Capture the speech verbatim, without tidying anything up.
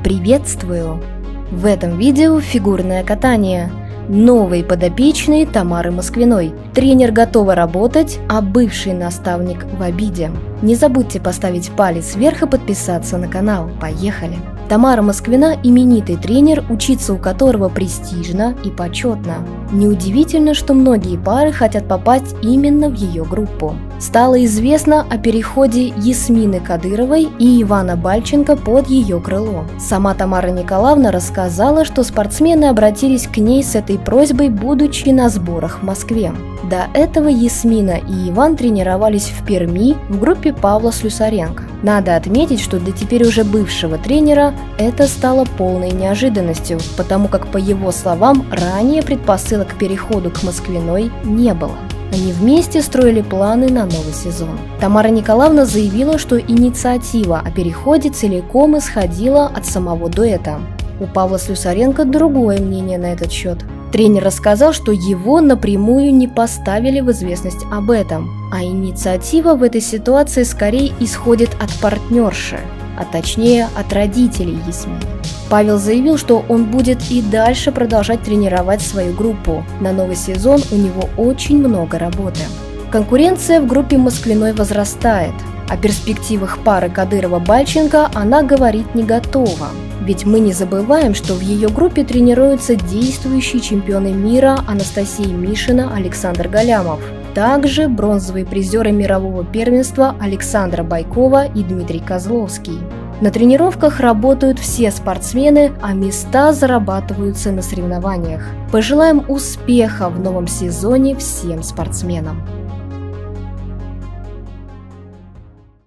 Приветствую! В этом видео фигурное катание. Новый подопечный Тамары Москвиной. Тренер готова работать, а бывший наставник в обиде. Не забудьте поставить палец вверх и подписаться на канал. Поехали! Тамара Москвина – именитый тренер, учиться у которого престижно и почетно. Неудивительно, что многие пары хотят попасть именно в ее группу. Стало известно о переходе Ясмины Кадыровой и Ивана Бальченко под ее крыло. Сама Тамара Николаевна рассказала, что спортсмены обратились к ней с этой просьбой, будучи на сборах в Москве. До этого Ясмина и Иван тренировались в Перми в группе Павла Слюсаренко. Надо отметить, что для теперь уже бывшего тренера это стало полной неожиданностью, потому как, по его словам, ранее предпосылок к переходу к Москвиной не было. Они вместе строили планы на новый сезон. Тамара Николаевна заявила, что инициатива о переходе целиком исходила от самого дуэта. У Павла Слюсаренко другое мнение на этот счет. Тренер рассказал, что его напрямую не поставили в известность об этом, а инициатива в этой ситуации скорее исходит от партнерши, а точнее от родителей Ясмины. Павел заявил, что он будет и дальше продолжать тренировать свою группу. На новый сезон у него очень много работы. Конкуренция в группе Москвиной возрастает. О перспективах пары Кадырова-Бальченко она говорить не готова. Ведь мы не забываем, что в ее группе тренируются действующие чемпионы мира Анастасия Мишина, Александр Галямов. Также бронзовые призеры мирового первенства Александра Байкова и Дмитрий Козловский. На тренировках работают все спортсмены, а места зарабатываются на соревнованиях. Пожелаем успеха в новом сезоне всем спортсменам!